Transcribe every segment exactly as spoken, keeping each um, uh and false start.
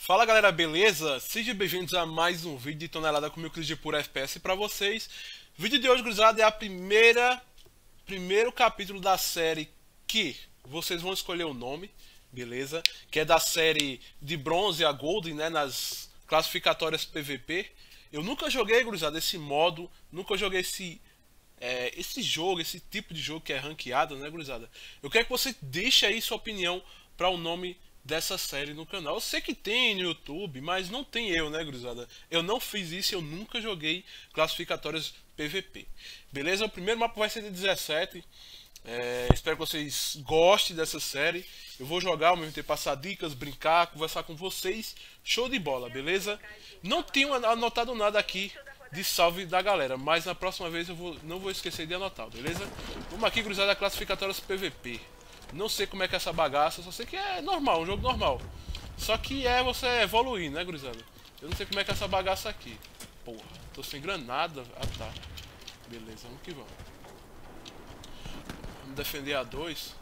Fala galera, beleza? Sejam bem-vindos a mais um vídeo de tonelada com meu Cris de Pura F P S pra vocês. O vídeo de hoje, gurizada, é a primeira primeiro capítulo da série que vocês vão escolher o nome, beleza? Que é da série de bronze a golden, né, nas classificatórias P V P. Eu nunca joguei, gurizada, esse modo, nunca joguei esse é, esse jogo, esse tipo de jogo que é ranqueado, né, gurizada? Eu quero que você deixe aí sua opinião para o nome dessa série no canal. Eu sei que tem no YouTube, mas não tem eu, né, gurizada? Eu não fiz isso, eu nunca joguei classificatórias P V P. Beleza? O primeiro mapa vai ser de dezessete. É, espero que vocês gostem dessa série. Eu vou jogar, ao mesmo tempo passar dicas, brincar, conversar com vocês. Show de bola, beleza? Não tenho anotado nada aqui de salve da galera, mas na próxima vez eu vou, não vou esquecer de anotar, beleza? Vamos aqui, gurizada, classificatórias P V P. Não sei como é que é essa bagaça, só sei que é normal, um jogo normal. Só que é você evoluir, né, gurizada? Eu não sei como é que é essa bagaça aqui. Porra, tô sem granada. Ah, tá. Beleza, vamos que vamos. Vamos defender a dois.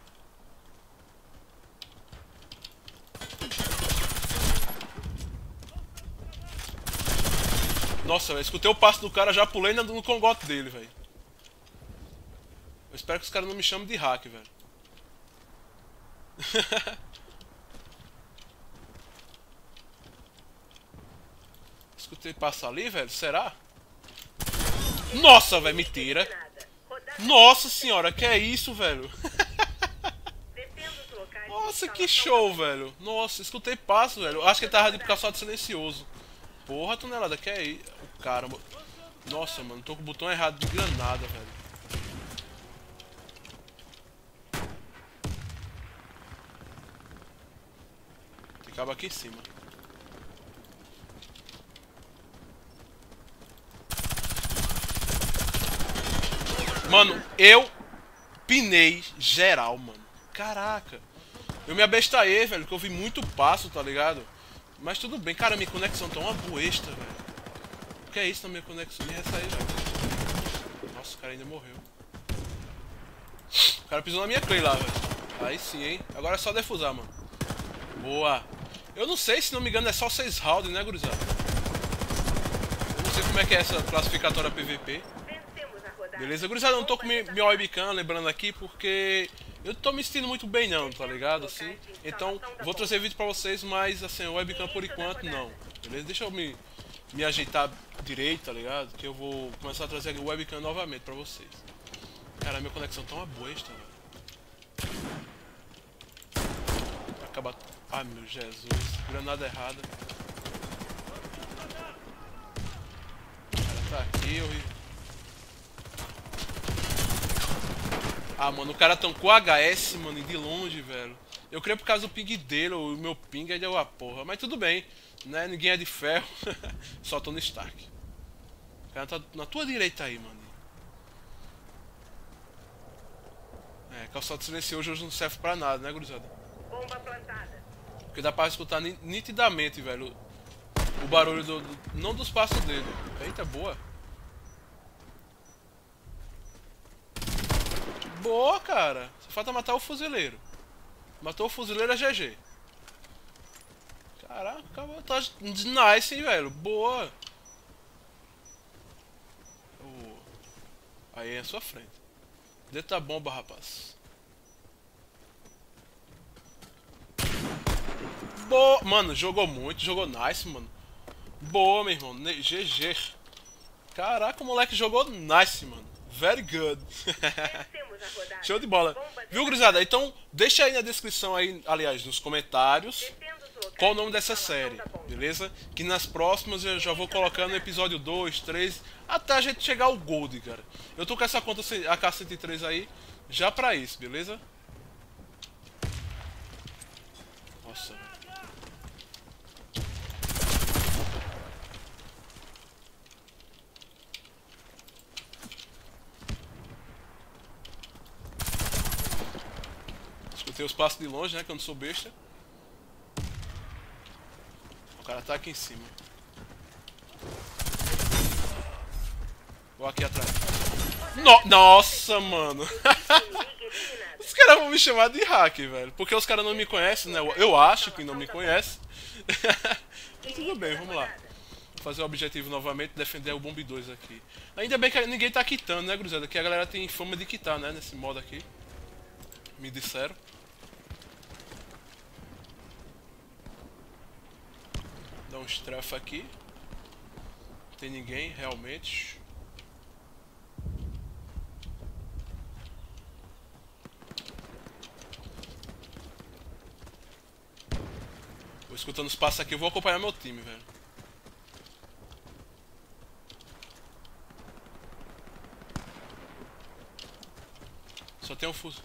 Nossa, eu escutei o passo do cara, já pulei no congote dele, velho. Eu espero que os caras não me chamem de hack, velho. Escutei passar ali, velho. Será? Nossa, velho, mentira. Nossa senhora, que é isso, velho? Nossa, que show, velho. Nossa, escutei passo, velho. Acho que ele tava de calçado silencioso. Porra, tonelada, que é isso? O cara, nossa, mano, tô com o botão errado de granada, velho. Acaba aqui em cima. Mano, eu pinei geral, mano. Caraca. Eu me abestalhei, velho, que eu vi muito passo, tá ligado? Mas tudo bem. Cara, minha conexão tá uma boesta, velho. O que é isso na minha conexão? Me ressaí, velho. Nossa, o cara ainda morreu. O cara pisou na minha clay lá, velho. Aí sim, hein. Agora é só defusar, mano. Boa. Eu não sei, se não me engano, é só seis rounds, né, gurizada? Eu não sei como é que é essa classificatória P V P. Beleza, gurizada, eu não tô com minha webcam, lembrando aqui, porque eu tô me sentindo muito bem não, tá ligado, assim? Então, vou trazer vídeo pra vocês, mas, assim, webcam por enquanto, não. Beleza? Deixa eu me, me ajeitar direito, tá ligado? Que eu vou começar a trazer a webcam novamente pra vocês. Cara, minha conexão tá uma boesta, velho. Acaba... Ai, meu Jesus. Granada errada. O cara tá aqui, horrível. Ah, mano, o cara tancou H S, mano, e de longe, velho. Eu creio por causa do ping dele, o meu ping aí deu a porra. Mas tudo bem, né? Ninguém é de ferro. Só Tony Stark. O cara tá na tua direita aí, mano. É, calçado silencioso hoje não serve pra nada, né, gurizada? Bomba plantada. Porque dá pra escutar nitidamente, velho, o barulho do, do... não dos passos dele. Eita, boa. Boa, cara. Só falta matar o fuzileiro. Matou o fuzileiro, é G G. Caraca, tá nice, hein, velho. Boa. Oh. Aí é a sua frente. Dentro da bomba, rapaz. Boa. Mano, jogou muito, jogou nice, mano. Boa, meu irmão. G G. Caraca, o moleque jogou nice, mano. Very good. Show de bola. Viu, gurizada? Então, deixa aí na descrição aí, aliás, nos comentários, qual o nome dessa série, beleza? Que nas próximas eu já vou colocando episódio dois, três, até a gente chegar ao Gold, cara. Eu tô com essa conta A K cento e três aí, já pra isso, beleza? Nossa, velho. Escutei os passos de longe, né? Que eu não sou besta. O cara tá aqui em cima. Vou aqui atrás. No Nossa, mano. Os caras vão me chamar de hack, velho. Porque os caras não me conhecem, né? Eu acho que não me conhecem. Mas tudo bem, vamos lá. Fazer o objetivo novamente, defender o Bomb dois aqui. Ainda bem que ninguém tá quitando, né, gurizada? Que a galera tem fama de quitar, né, nesse modo aqui. Me disseram. Dá um strafe aqui. Não tem ninguém, realmente. Vou escutando os passos aqui, eu vou acompanhar meu time, velho. Só tem um fuzil.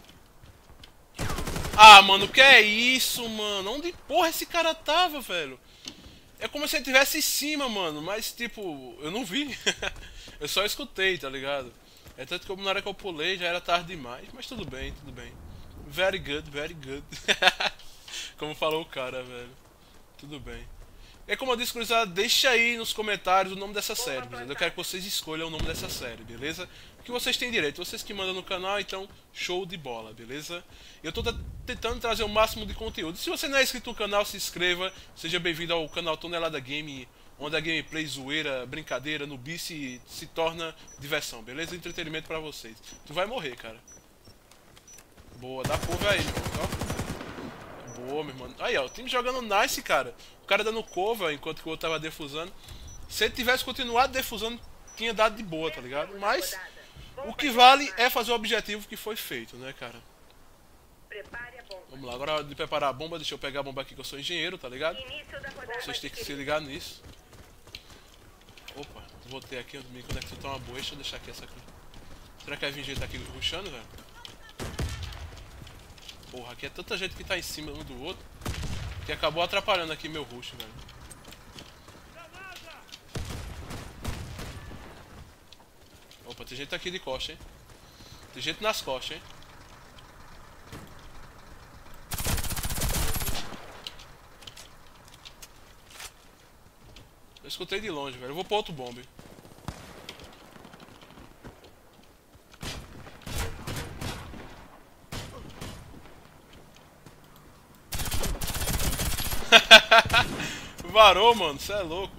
Ah, mano, que é isso, mano? Onde porra esse cara tava, velho? É como se ele estivesse em cima, mano. Mas, tipo, eu não vi. Eu só escutei, tá ligado? É tanto que na hora que eu pulei já era tarde demais. Mas tudo bem, tudo bem. Very good, very good. Como falou o cara, velho. Tudo bem. É como eu disse, gurizada, deixa aí nos comentários o nome dessa série, beleza? Eu quero que vocês escolham o nome dessa série, beleza? Que vocês têm direito, vocês que mandam no canal, então show de bola, beleza? Eu tô tentando trazer o máximo de conteúdo. Se você não é inscrito no canal, se inscreva. Seja bem-vindo ao canal Tonelada Game, onde a gameplay, zoeira, brincadeira, nubice se torna diversão, beleza? Entretenimento pra vocês. Tu vai morrer, cara. Boa, dá cover aí, ó. Boa, meu irmão. Aí, ó, o time jogando nice, cara. O cara dando cover enquanto que o outro tava defusando. Se ele tivesse continuado defusando, tinha dado de boa, tá ligado? Mas o que vale é fazer o objetivo que foi feito, né, cara? Vamos lá, agora é hora de preparar a bomba. Deixa eu pegar a bomba aqui que eu sou engenheiro, tá ligado? Vocês têm que se ligar nisso. Opa, voltei aqui, me conectou tá uma boa. Deixa eu deixar aqui essa aqui. Será que a Vinge tá aqui rushando, velho? Porra, aqui é tanta gente que tá em cima um do outro que acabou atrapalhando aqui meu rush, velho. Opa, tem gente aqui de costa, hein? Tem gente nas costas, hein? Eu escutei de longe, velho. Eu vou pro outro bombe. Varou, mano, cê é louco.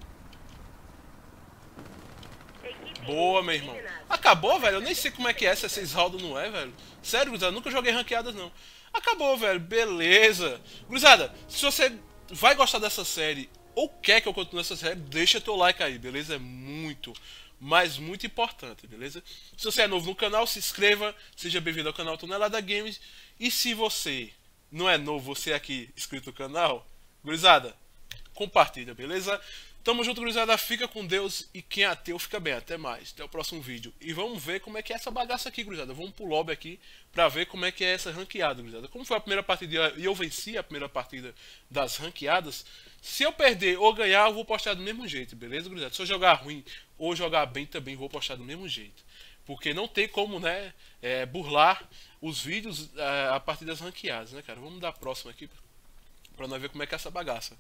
Boa, meu irmão. Acabou, velho? Eu nem sei como é que é, se é seis rounds não é, velho. Sério, gurizada, nunca joguei ranqueadas, não. Acabou, velho, beleza. Gurizada, se você vai gostar dessa série ou quer que eu continue essa série, deixa teu like aí, beleza? É muito, mas muito importante, beleza? Se você é novo no canal, se inscreva, seja bem-vindo ao canal Tonelada Games. E se você não é novo, você é aqui inscrito no canal, gurizada, compartilha, beleza? Tamo junto, gurizada. Fica com Deus e quem é ateu fica bem. Até mais. Até o próximo vídeo. E vamos ver como é que é essa bagaça aqui, gurizada. Vamos pro lobby aqui pra ver como é que é essa ranqueada, gurizada. Como foi a primeira partida e eu venci a primeira partida das ranqueadas, se eu perder ou ganhar, eu vou postar do mesmo jeito, beleza, gurizada? Se eu jogar ruim ou jogar bem também, vou postar do mesmo jeito. Porque não tem como, né, é, burlar os vídeos é, a partir das ranqueadas, né, cara? Vamos dar a próxima aqui pra nós ver como é que é essa bagaça.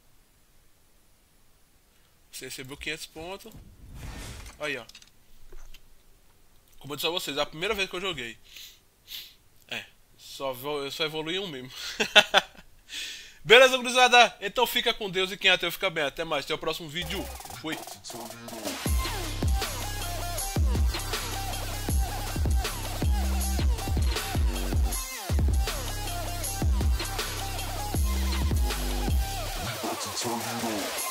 Você recebeu quinhentos pontos. Aí, ó. Como eu disse a vocês, é a primeira vez que eu joguei. É, só, eu só evolui um mesmo. Beleza, gurizada? Então fica com Deus e quem é ateu fica bem. Até mais, até o próximo vídeo. Fui. Turn it on.